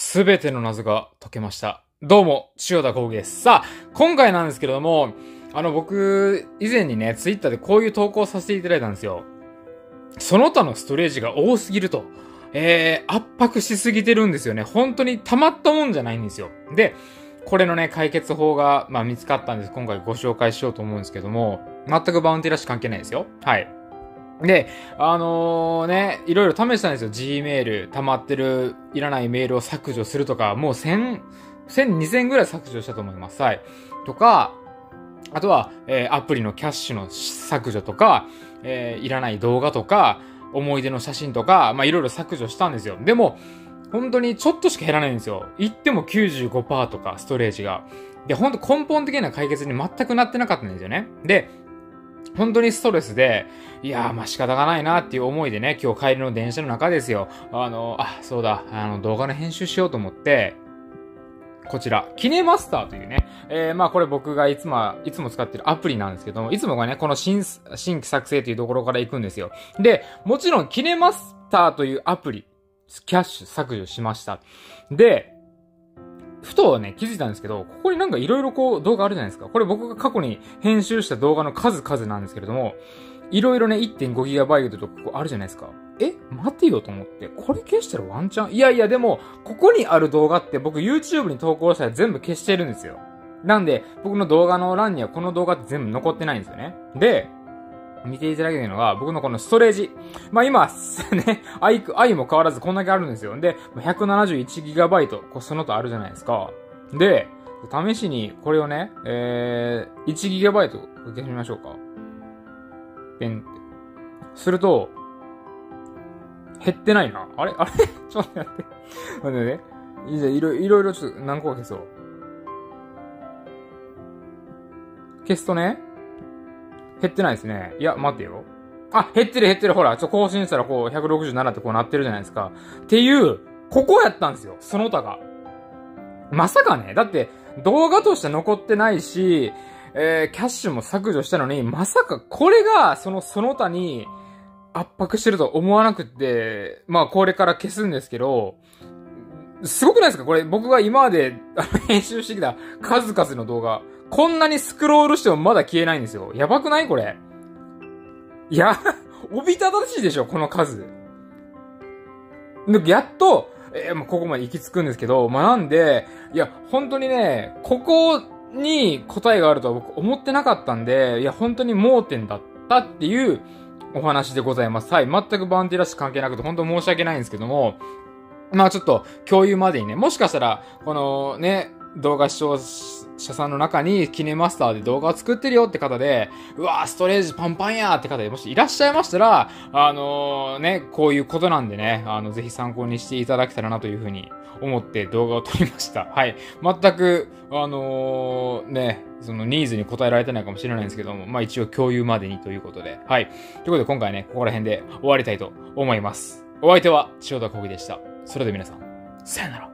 すべての謎が解けました。どうも、千代田光輝です。さあ、今回なんですけれども、僕、以前にね、ツイッターでこういう投稿させていただいたんですよ。その他のストレージが多すぎると。圧迫しすぎてるんですよね。本当に溜まったもんじゃないんですよ。で、これのね、解決法が、見つかったんです。今回ご紹介しようと思うんですけども、全くバウンティラッシュ関係ないですよ。はい。で、いろいろ試したんですよ。Gmail、溜まってる、いらないメールを削除するとか、もう1000、2000ぐらい削除したと思います。はい。とか、あとは、アプリのキャッシュの削除とか、いらない動画とか、思い出の写真とか、いろいろ削除したんですよ。でも、本当にちょっとしか減らないんですよ。言っても 95% とか、ストレージが。で、本当根本的な解決に全くなってなかったんですよね。で、本当にストレスで、いやー、仕方がないなっていう思いでね、今日帰りの電車の中ですよ。そうだ、動画の編集しようと思って、こちら、キネマスターというね、これ僕がいつも使ってるアプリなんですけども、いつもがね、この新規作成というところから行くんですよ。で、もちろん、キネマスターというアプリ、キャッシュ削除しました。で、ふとね、気づいたんですけど、ここになんかいろいろ動画あるじゃないですか。これ僕が過去に編集した動画の数々なんですけれども、いろいろね、1.5GB とかここあるじゃないですか。待てよと思って。これ消したらワンチャンいや、でも、ここにある動画って僕 YouTube に投稿したら全部消してるんですよ。なんで、僕の動画の欄にはこの動画って全部残ってないんですよね。で、見ていただけるのが、僕のこのストレージ。今、ね、愛も変わらずこんだけあるんですよ。で、171GB、その他あるじゃないですか。で、試しに、これをね、1GB 消してみましょうか。ペンって。すると、減ってないな。あれちょっと待って。待ってね。いろいろちょっと何個か消そう。消すとね、減ってないですね。いや、待ってよ。減ってる。ほら、更新したら167ってなってるじゃないですか。っていう、ここやったんですよ。その他が。まさかね、だって、動画として残ってないし、キャッシュも削除したのに、まさかこれが、その他に圧迫してると思わなくって、これから消すんですけど、すごくないですかこれ、僕が今まで編集してきた数々の動画。こんなにスクロールしてもまだ消えないんですよ。やばくないこれ。いや、おびただしいでしょこの数。やっと、ここまで行き着くんですけど、なんで、いや、本当にね、ここに答えがあるとは僕思ってなかったんで、いや、本当に盲点だったっていうお話でございます。はい。全くバウンティラッシュ関係なくて、本当申し訳ないんですけども、ちょっと共有までにね、もしかしたら、このね、動画視聴者さんの中にキネマスターで動画を作ってるよって方で、うわーストレージパンパンやーって方でもしいらっしゃいましたら、こういうことなんでね、ぜひ参考にしていただけたらなというふうに思って動画を撮りました。はい。全く、そのニーズに応えられてないかもしれないんですけども、一応共有までにということで、はい。ということで今回ね、ここら辺で終わりたいと思います。お相手は、千代田光輝でした。それでは皆さん、さよなら。